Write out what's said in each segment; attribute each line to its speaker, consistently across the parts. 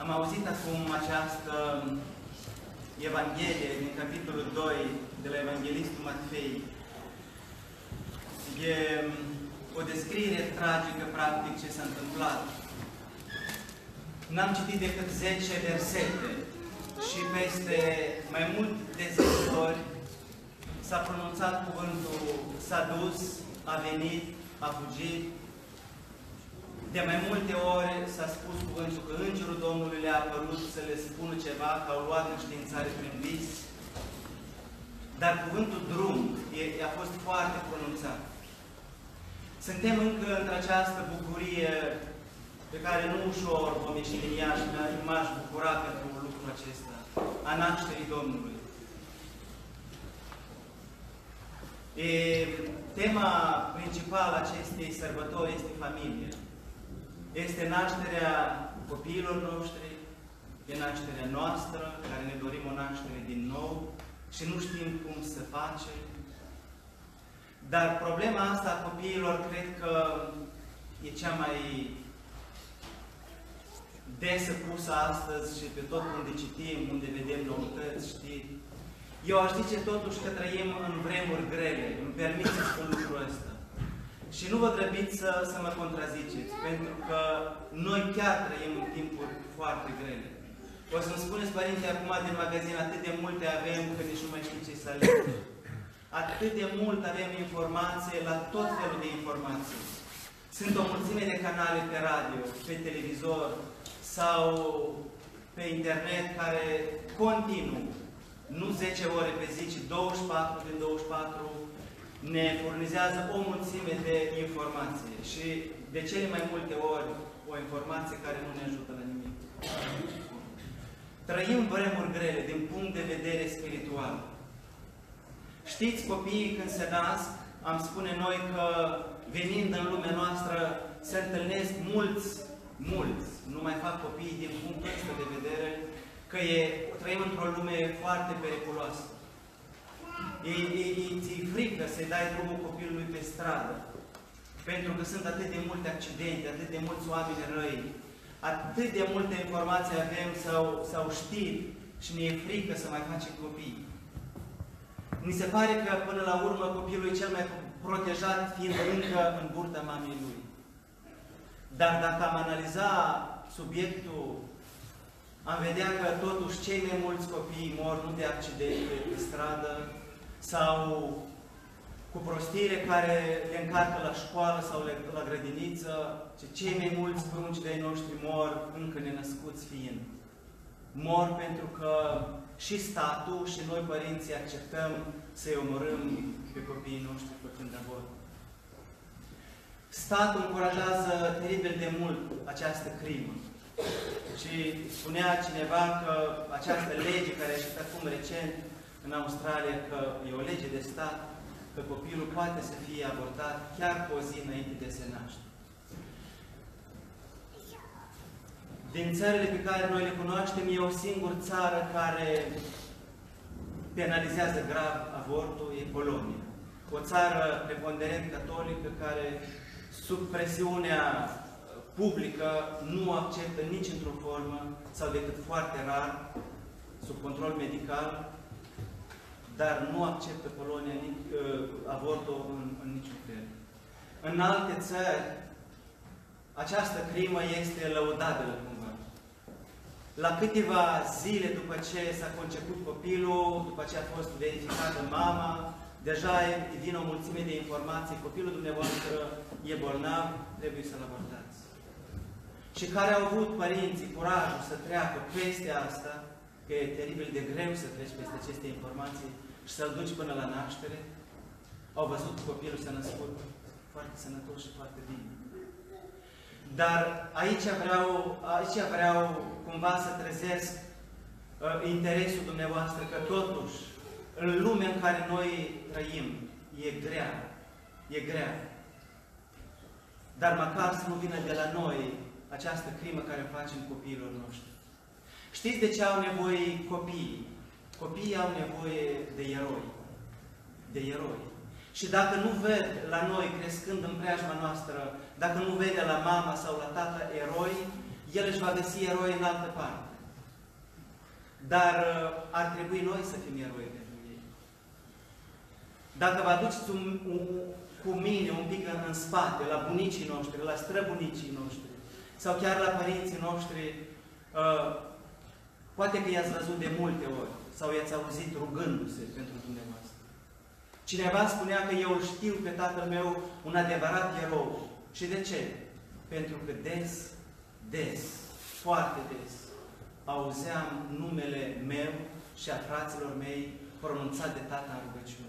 Speaker 1: Am auzit acum această Evanghelie din capitolul 2 de la Evanghelistul Matei. E o descriere tragică, practic, ce s-a întâmplat. N-am citit decât 10 versete și peste mai mult de 10 ori s-a pronunțat cuvântul s-a dus, a venit, a fugit. De mai multe ori s-a spus cuvântul că Îngerul Domnului le-a apărut să le spună ceva, că au luat înștiințare prin vis. Dar cuvântul drum a fost foarte pronunțat. Suntem încă într-această bucurie pe care nu ușor vom ieși din ea și m-aș bucura pentru lucrul acesta, a nașterii Domnului. Tema principală acestei sărbători este familie. Este nașterea copiilor noștri, e nașterea noastră, care ne dorim o naștere din nou și nu știm cum să facem. Dar problema asta a copiilor cred că e cea mai desă pusă astăzi și pe tot unde citim, unde vedem noutăți, știi? Eu aș zice totuși că trăim în vremuri grele, îmi permit să spun lucrul ăsta. Și nu vă grăbiți să mă contraziceți, pentru că noi chiar trăim în timpuri foarte grele. O să-mi spuneți, părinte, acum din magazin atât de multe avem, că nici nu mai știu ce să aleg. Atât de mult avem informație, la tot felul de informații. Sunt o mulțime de canale pe radio, pe televizor sau pe internet care continuu, nu 10 ore pe zi, ci 24 din 24, ne furnizează o mulțime de informație și de cele mai multe ori o informație care nu ne ajută la nimic. Trăim vremuri grele din punct de vedere spiritual. Știți, copiii când se nasc, am spune noi că venind în lumea noastră se întâlnesc mulți, nu mai fac copiii din punctul ăsta de vedere, că trăim într-o lume foarte periculoasă. Ți-i frică să-i dai drumul copilului pe stradă, pentru că sunt atât de multe accidente, atât de mulți oameni răi, atât de multe informații avem sau știm și ne e frică să mai facem copii. Mi se pare că până la urmă copilul e cel mai protejat fiind încă în burta mamei lui. Dar dacă am analiza subiectul, am vedea că totuși cei mai mulți copii mor nu de accidente pe stradă sau cu prostire care le încarcă la școală sau la grădiniță, ci cei mai mulți prunci de-ai noștri mor încă nenăscuți fiind. Mor pentru că și statul și noi părinții acceptăm să-i omorâm pe copiii noștri făcând avort. Statul încurajează teribil de mult această crimă. Și spunea cineva că această lege care a ieșit acum recent în Australia, că e o lege de stat, că copilul poate să fie abortat chiar cu o zi înainte de se naște. Din țările pe care noi le cunoaștem, e o singură țară care penalizează grav avortul, e Polonia. O țară preponderent catolică care, sub presiunea publică, nu acceptă nici într-o formă, sau decât foarte rar, sub control medical, dar nu acceptă Polonia avortul în niciun fel. În alte țări, această crimă este lăudabilă cumva. La câteva zile după ce s-a conceput copilul, după ce a fost verificată mama, deja vine o mulțime de informații, copilul dumneavoastră e bolnav, trebuie să-l abortați. Și care au avut părinții curajul să treacă peste asta, că e teribil de greu să treci peste aceste informații și să-l duci până la naștere, au văzut că copilul s-a născut foarte sănătos și foarte bine. Dar aici vreau cumva să trezesc interesul dumneavoastră că totuși, în lumea în care noi trăim, e grea. Dar măcar să nu vină de la noi această crimă care o facem copiilor noștri. Știți de ce au nevoie copiii? Copiii au nevoie de eroi. Și dacă nu ved la noi, crescând în preajma noastră, dacă nu vede la mama sau la tata eroi, el își va găsi eroi în altă parte. Dar ar trebui noi să fim eroi pentru ei. Dacă vă aduceți cu mine un pic în spate, la bunicii noștri, la străbunicii noștri, sau chiar la părinții noștri, poate că i-ați văzut de multe ori, sau i-ați auzit rugându-se pentru dumneavoastră. Cineva spunea că eu îl știu pe tatăl meu un adevărat erou. Și de ce? Pentru că des, foarte des, auzeam numele meu și a fraților mei pronunțat de tata în rugăciune.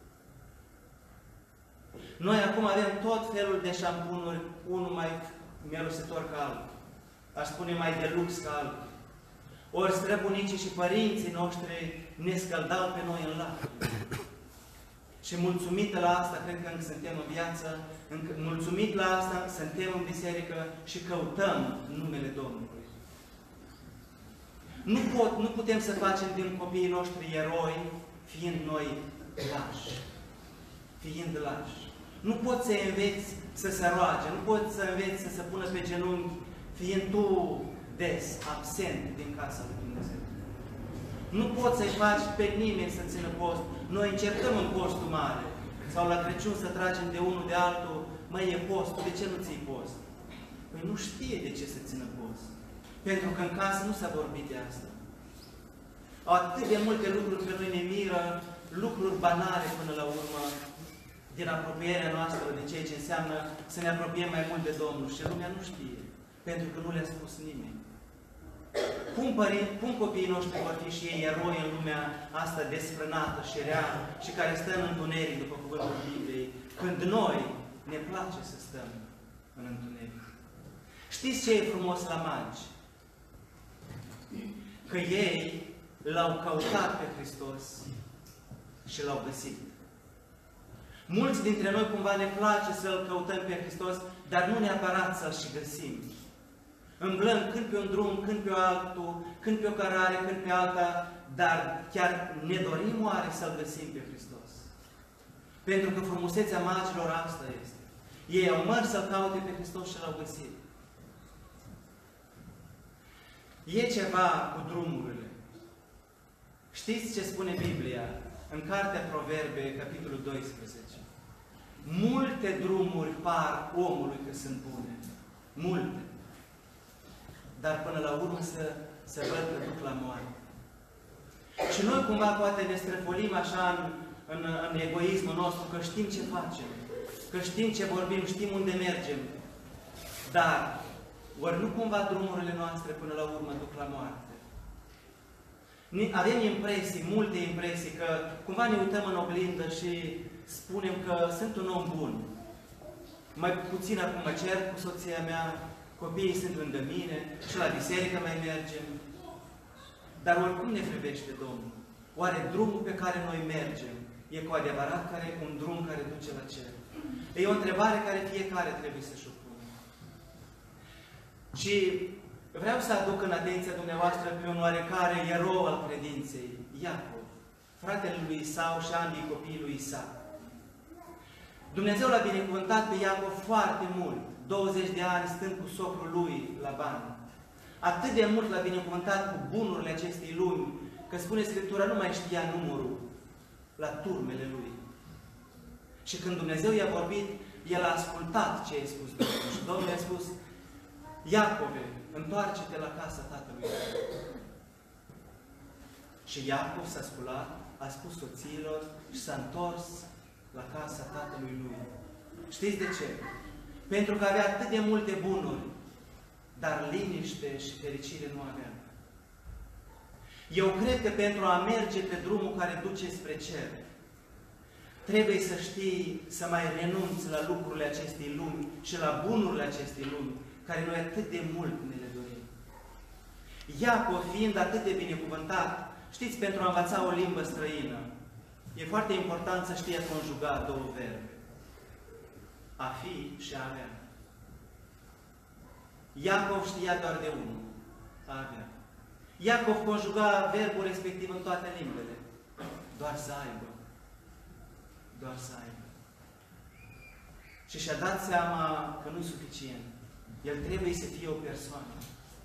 Speaker 1: Noi acum avem tot felul de șampunuri, unul mai mirositor ca altul. Aș spune mai de lux ca altul. Ori străbunicii și părinții noștri ne scăldau pe noi în lacrimi. Și mulțumită la asta, cred că încă suntem în viață, mulțumit la asta, suntem în biserică și căutăm numele Domnului. Nu putem să facem din copiii noștri eroi, fiind noi lași. Nu poți să înveți să se roage, nu poți să înveți să se pună pe genunchi, fiind tu des, absent din casa lui Dumnezeu. Nu poți să-i faci pe nimeni să țină post. Noi încercăm în postul mare, sau la Crăciun să tragem de unul de altul, măi, e postul, de ce nu ții post? Păi nu știe de ce să țină post. Pentru că în casă nu s-a vorbit de asta. Au atât de multe lucruri pe noi ne miră, lucruri banale până la urmă, din apropierea noastră de ceea ce înseamnă să ne apropiem mai mult de Domnul. Și lumea nu știe, pentru că nu le-a spus nimeni. Cum copiii noștri vor fi și ei eroi în lumea asta desfrânată și rea și care stă în întuneric, după cuvântul Bibliei, când noi ne place să stăm în întuneric? Știți ce e frumos la magi? Că ei l-au căutat pe Hristos și l-au găsit. Mulți dintre noi cumva ne place să-L căutăm pe Hristos, dar nu neapărat să-L și găsim. Îmblăm când pe un drum, când pe altul, când pe o cărare, când pe alta, dar chiar ne dorim oare să-L găsim pe Hristos. Pentru că frumusețea magilor asta este. Ei au mers să-L caute pe Hristos și L-au găsit. E ceva cu drumurile. Știți ce spune Biblia în Cartea Proverbe, capitolul 12? Multe drumuri par omului că sunt bune. Multe. Dar până la urmă se văd că duc la moarte. Și noi cumva poate ne străfolim așa în egoismul nostru, că știm ce facem, că știm ce vorbim, știm unde mergem. Dar, ori nu cumva drumurile noastre până la urmă duc la moarte? Avem impresii, multe impresii, că cumva ne uităm în oglindă și spunem că sunt un om bun. Mai puțin acum mă cer cu soția mea, copiii sunt lângă mine și la biserică mai mergem. Dar oricum ne privește Domnul. Oare drumul pe care noi mergem e cu adevărat un drum care duce la cer? E o întrebare care fiecare trebuie să-și o pună. Și vreau să aduc în atenția dumneavoastră pe un oarecare erou al credinței, Iacov, fratele lui Isau și ambii copiii lui Isaac. Dumnezeu l-a binecuvântat pe Iacov foarte mult, 20 de ani stând cu socrul lui Laban. Atât de mult l-a binecuvântat cu bunurile acestei lumi, că spune Scriptura, nu mai știa numărul la turmele lui. Și când Dumnezeu i-a vorbit, el a ascultat ce i-a spus Domnul. Și Domnul i-a spus, Iacove, întoarce-te la casa tatălui tău. Și Iacov s-a sculat, a spus soțiilor și s-a întors la casa tatălui lui. Știți de ce? Pentru că avea atât de multe bunuri, dar liniște și fericire nu avea. Eu cred că pentru a merge pe drumul care duce spre cer, trebuie să știi să mai renunți la lucrurile acestei lumi și la bunurile acestei lumi, care noi atât de mult ne le dorim. Iacov, fiind atât de binecuvântat, știți, pentru a învăța o limbă străină, e foarte important să știe conjuga două verbe. A fi și a avea. Iacov știa doar de unul, a avea. Iacov conjuga verbul respectiv în toate limbele. Doar să aibă. Doar să aibă. Și și-a dat seama că nu e suficient. El trebuie să fie o persoană.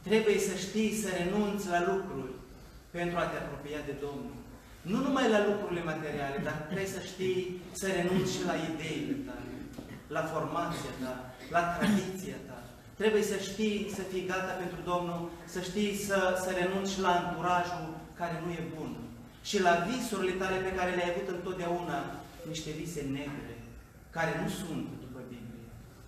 Speaker 1: Trebuie să știi să renunți la lucruri pentru a te apropia de Domnul. Nu numai la lucrurile materiale, dar trebuie să știi să renunți și la ideile tale, la formația ta, la tradiția ta. Trebuie să știi să fii gata pentru Domnul, să știi să renunți la anturajul care nu e bun. Și la visurile tale pe care le-ai avut întotdeauna, niște vise negre, care nu sunt după Biblie.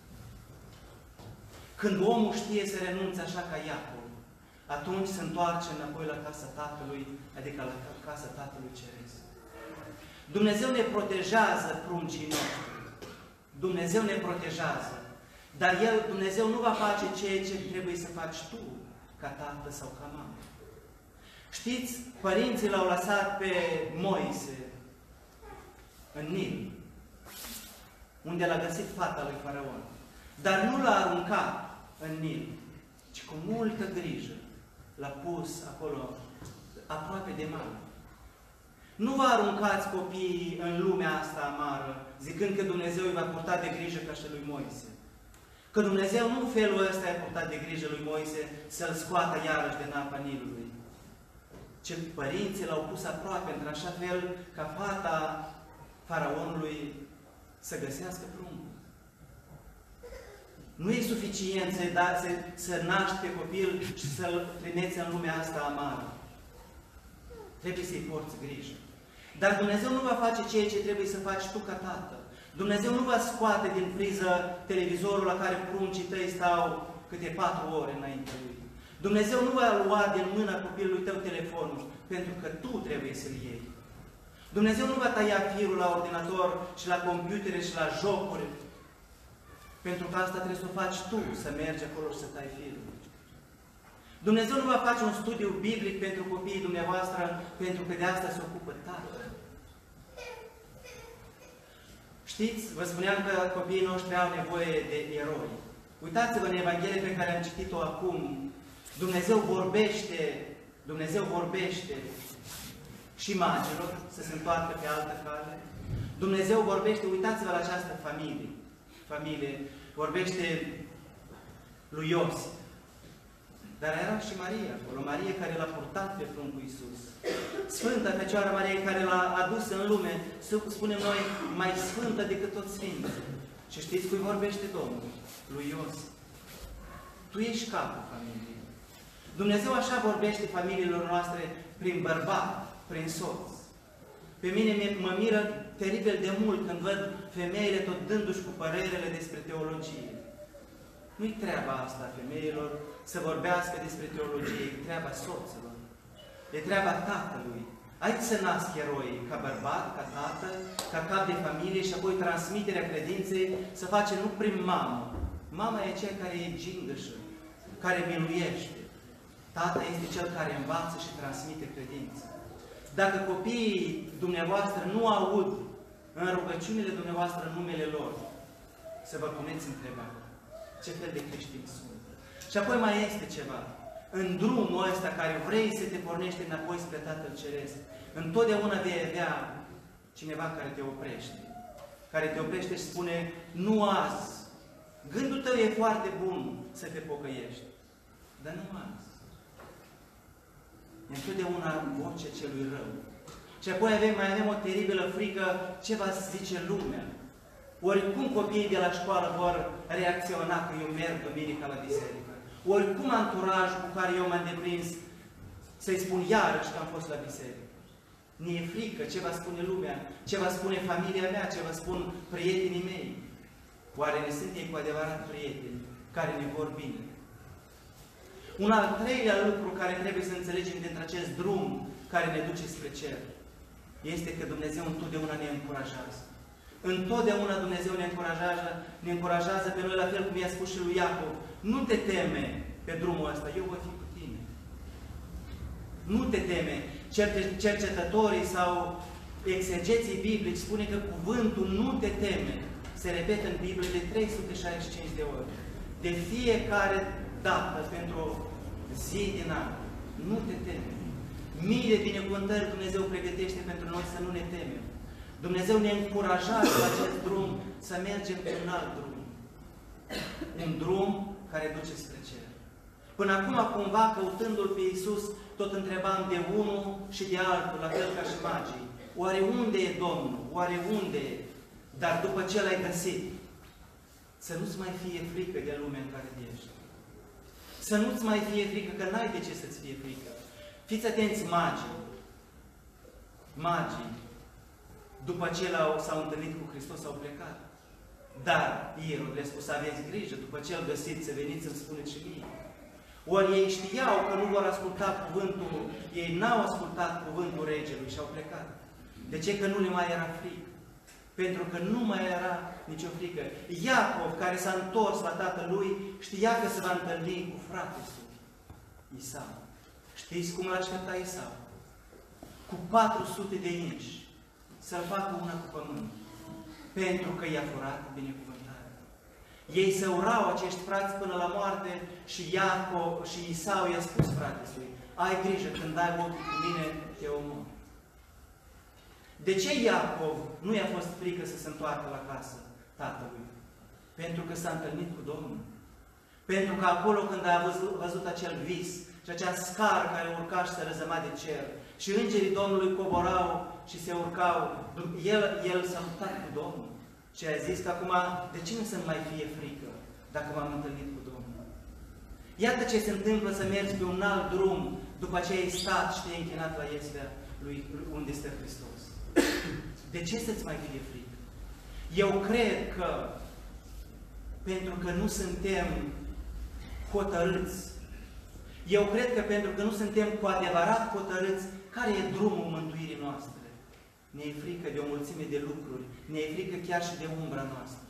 Speaker 1: Când omul știe să renunțe așa ca Iacov, atunci se întoarce înapoi la casa Tatălui, adică la casa Tatălui Ceresc. Dumnezeu ne protejează pruncii noștri. Dumnezeu ne protejează. Dar Dumnezeu nu va face ceea ce trebuie să faci tu, ca tată sau ca mamă. Știți, părinții l-au lăsat pe Moise în Nil, unde l-a găsit fata lui Faraon. Dar nu l-a aruncat în Nil, ci cu multă grijă l-a pus acolo, aproape de mare. Nu vă aruncați copiii în lumea asta amară, zicând că Dumnezeu îi va purta de grijă ca și lui Moise. Că Dumnezeu nu în felul ăsta i-a purtat de grijă lui Moise să-l scoată iarăși din apa Nilului. Ce părinții l-au pus aproape, într-așa fel ca fata Faraonului să găsească pruncul. Nu e suficient să naști pe copil și să-l trimiți în lumea asta amară. Trebuie să-i porți grijă. Dar Dumnezeu nu va face ceea ce trebuie să faci tu ca tată. Dumnezeu nu va scoate din priză televizorul la care pruncii tăi stau câte 4 ore înainte lui. Dumnezeu nu va lua din mâna copilului tău telefonul, pentru că tu trebuie să-l iei. Dumnezeu nu va tăia firul la ordinator și la computere și la jocuri, pentru că asta trebuie să o faci tu, să mergi acolo și să tai firul. Dumnezeu nu va face un studiu biblic pentru copiii dumneavoastră, pentru că de asta se ocupă Tatăl. Știți, vă spuneam că copiii noștri au nevoie de eroi. Uitați-vă în Evanghelie pe care am citit-o acum. Dumnezeu vorbește și magilor să se întoarcă pe altă cale. Dumnezeu vorbește, uitați-vă la această familie, vorbește lui Iosif. Dar era și Maria acolo, Maria care l-a purtat pe pruncul Iisus. Sfânta Fecioară Maria care l-a adus în lume, spunem noi, mai sfântă decât toți sfinții. Și știți cui vorbește Domnul? Lui Iosif. Tu ești capul familiei. Dumnezeu așa vorbește familiilor noastre prin bărbat, prin soț. Pe mine mă miră teribil de mult când văd femeile tot dându-și cu părerele despre teologie. Nu-i treaba asta a femeilor să vorbească despre teologie, e treaba soților, e treaba tatălui. Aici se nasc eroi, ca bărbat, ca tată, ca cap de familie și apoi transmiterea credinței să face nu prin mamă. Mama e cea care e gingășă, care miluiește. Tata este cel care învață și transmite credința. Dacă copiii dumneavoastră nu aud în rugăciunile dumneavoastră numele lor, să vă puneți întrebarea. Ce fel de creștini sunt? Și apoi mai este ceva. În drumul ăsta care vrei să te pornești înapoi spre Tatăl Ceresc, întotdeauna vei avea cineva care te oprește. Care te oprește și spune, nu azi. Gândul tău e foarte bun să te pocăiești. Dar nu azi. E întotdeauna vocea celui rău. Și apoi mai avem o teribilă frică ce va zice lumea. Oricum copiii de la școală vor reacționa că eu merg duminica la biserică. Oricum anturajul cu care eu m-am deprins să-i spun iarăși că am fost la biserică. Ne-e frică ce va spune lumea, ce va spune familia mea, ce va spun prietenii mei. Oare ne sunt ei cu adevărat prieteni care ne vor bine? Un al treilea lucru care trebuie să înțelegem dintre acest drum care ne duce spre cer este că Dumnezeu întotdeauna ne încurajează. Întotdeauna Dumnezeu ne încurajează pe noi, la fel cum i-a spus și lui Iacov. Nu te teme pe drumul ăsta, eu voi fi cu tine. Nu te teme. Cercetătorii sau exegeții biblici spune că cuvântul nu te teme se repetă în Biblie de 365 de ori. De fiecare dată, pentru o zi din an. Nu te teme. Mii de binecuvântări Dumnezeu pregătește pentru noi să nu ne temem. Dumnezeu ne încurajează la acest drum să mergem pe un alt drum. Un drum care duce spre cer. Până acum, cumva, căutându-L pe Iisus, tot întrebam de unul și de altul, la fel ca și magii. Oare unde e Domnul? Oare unde e? Dar după ce L-ai găsit, să nu-ți mai fie frică de lumea în care ești. Să nu-ți mai fie frică, că n-ai de ce să-ți fie frică. Fiți atenți, magii. Magii, după ce s-au întâlnit cu Hristos, au plecat. Dar Irod le-a spus, aveți grijă, după ce îl găsiți, să veniți să-mi spuneți și mie. Ori ei știau că nu vor asculta cuvântul, ei n-au ascultat cuvântul regelui și au plecat. De ce? Că nu le mai era frică. Pentru că nu mai era nicio frică. Iacov, care s-a întors la tatălui, știa că se va întâlni cu fratele său, Isau. Știți cum l-aștepta Isau? Cu 400 de inși, să-l facă una cu pământ. Pentru că i-a furat binecuvântarea. Ei se urau, acești frați, până la moarte și Iacov și Isau i-a spus fratelui, ai grijă, când ai ochii cu mine, te omor. De ce Iacov nu i-a fost frică să se întoarcă la casă tatălui? Pentru că s-a întâlnit cu Domnul. Pentru că acolo când a văzut acel vis și acea scară care urca și se răzăma de cer și îngerii Domnului coborau și se urcau, el s-a luptat cu Domnul. Și a zis că acum, de ce nu să-mi mai fie frică dacă m-am întâlnit cu Domnul? Iată ce se întâmplă să mergi pe un alt drum după ce ai stat și te-ai închinat la iesvea lui unde stă Hristos. De ce să-ți mai fie frică? Eu cred că pentru că nu suntem hotărâți, eu cred că pentru că nu suntem cu adevărat hotărâți, care e drumul mântuirii noastre? Ne-e frică de o mulțime de lucruri, ne-e frică chiar și de umbra noastră.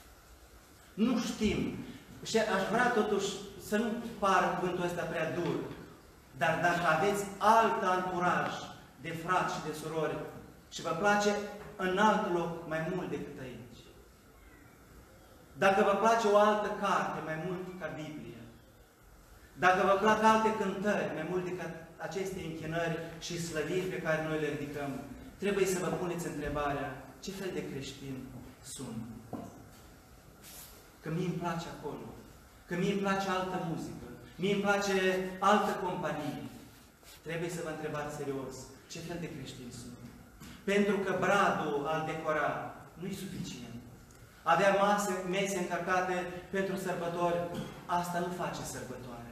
Speaker 1: Nu știm. Și aș vrea totuși să nu pară cuvântul ăsta prea dur, dar dacă aveți alt anturaj de frați și de surori și vă place în alt loc mai mult decât aici, dacă vă place o altă carte mai mult ca Biblia, dacă vă plac alte cântări mai mult decât aceste închinări și slăviri pe care noi le ridicăm, trebuie să vă puneți întrebarea, ce fel de creștin sunt? Că mie îmi place acolo, că mie îmi place altă muzică, mie îmi place altă companie. Trebuie să vă întrebați serios, ce fel de creștin sunt? Pentru că bradul al decora nu e suficient. Avea mese încărcate pentru sărbători, asta nu face sărbătoare.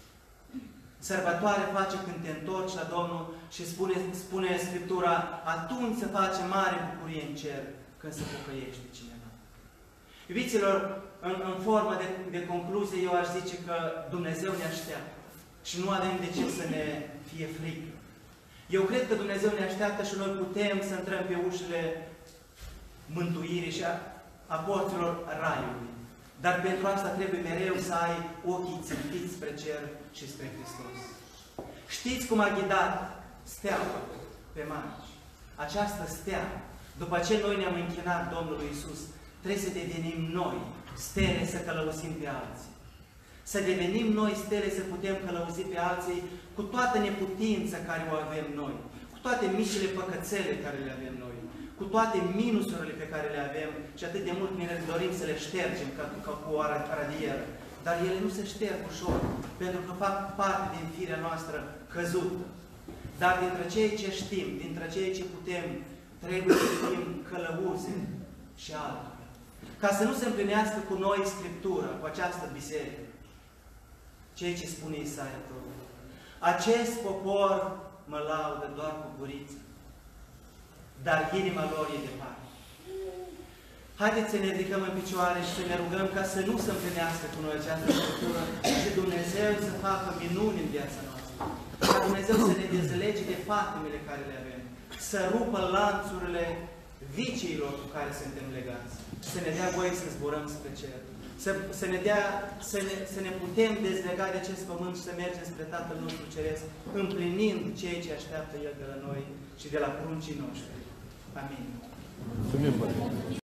Speaker 1: Sărbătoare face când te întorci la Domnul și spune Scriptura, atunci se face mare bucurie în cer când se pocăiește cineva. Iubiților, în formă de concluzie, eu aș zice că Dumnezeu ne așteaptă și nu avem de ce să ne fie frică. Eu cred că Dumnezeu ne așteaptă și noi putem să intrăm pe ușile mântuirii și a porților Raiului. Dar pentru asta trebuie mereu să ai ochii țintiți spre cer și spre Hristos. Știți cum a ghidat steaua pe magi? Această stea, după ce noi ne-am închinat Domnului Iisus, trebuie să devenim noi stele să călăuzim pe alții. Să devenim noi stele să putem călăuzi pe alții cu toată neputința care o avem noi, cu toate micile păcățele care le avem noi, cu toate minusurile pe care le avem și atât de mult ne dorim să le ștergem ca cu o radieră. Dar ele nu se șterg ușor, pentru că fac parte din firea noastră căzută. Dar dintre cei ce știm, dintre cei ce putem, trebuie să fim călăuze și altora. Ca să nu se împlinească cu noi Scriptura, cu această biserică. Ceea ce spune Isaia prorocul. Acest popor mă laudă doar cu gurița, dar inima lor e departe. Haideți să ne ridicăm în picioare și să ne rugăm ca să nu se împlinească cu noi această Scriptură și Dumnezeu să facă minuni în viața noastră. Ca Dumnezeu să ne dezlege de patimile care le avem, să rupă lanțurile viciilor cu care suntem legați, să ne dea voie să zburăm spre cer, să ne putem dezlega de acest pământ și să mergem spre Tatăl nostru Ceresc, împlinind ceea ce așteaptă El de la noi și de la pruncii noștri. Amin.